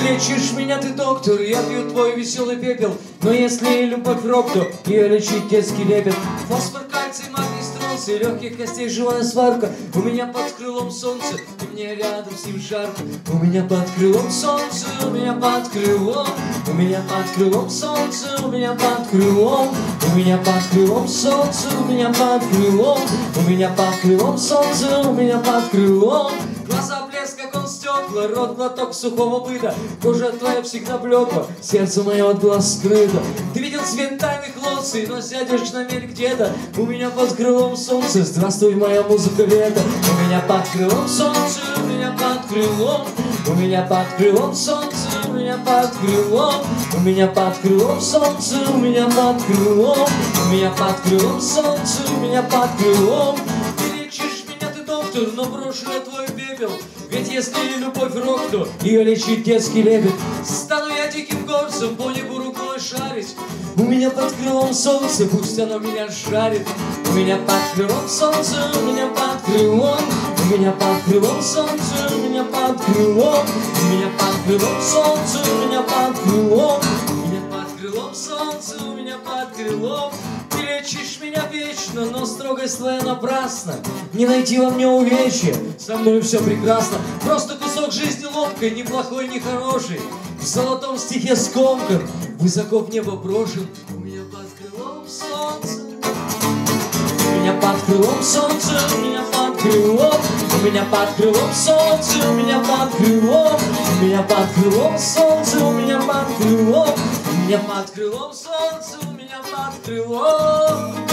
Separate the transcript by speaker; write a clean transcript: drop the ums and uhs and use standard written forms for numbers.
Speaker 1: лечишь меня, ты доктор, я пью твой веселый пепел. Но если любовь рок, то ее лечить детский лепет. Фосфор, кальций, магний, стронций, легких костей живая сварка. У меня под крылом солнце, и мне рядом с ним жарко. У меня под крылом солнце, у меня под крылом. У меня под крылом солнце, у меня под крылом. У меня под крылом солнце, у меня под крылом. У меня под крылом солнце, у меня под крылом. Глаза блеск, как он стекла, рот глоток сухого быта. Кожа твоя всегда блекла, сердце мое от глаз скрыто. Ты видел цвет тайных лоций, но сядешь на мель где-то. У меня под крылом солнце, здравствуй, моя музыка лета. У меня под крылом солнце, у меня под крылом. У меня под крылом солнце, у меня под крылом. У меня под крылом солнце, у меня под крылом. У меня под крылом солнце, у меня под крылом. Ты лечишь меня, ты доктор, но брошу я твой пепел. Ведь если любовь рок, то ее лечит детский лепет. Стану я диким горцем, по небу рукой шарить. У меня под крылом солнце, пусть оно меня жарит. У меня под крылом солнце, у меня под крылом. У меня под крылом солнце, у меня под крылом. У меня под крылом солнце, у меня под крылом. У меня под крылом солнце, у меня под крылом. Ты лечишь меня вечно, но строгость твоя напрасна. Не найти во мне увечья, со мной все прекрасно. Просто кусок жизни ломкой, ни плохой, ни хороший. В золотом стихе скомкан, высоко в небо брошен. У меня под крылом солнце. У меня под крылом солнце, у меня под крылом. У меня под крылом солнце, у меня под крылом. У меня под крылом солнце, у меня под крылом. У меня под крылом солнце, у меня под крылом.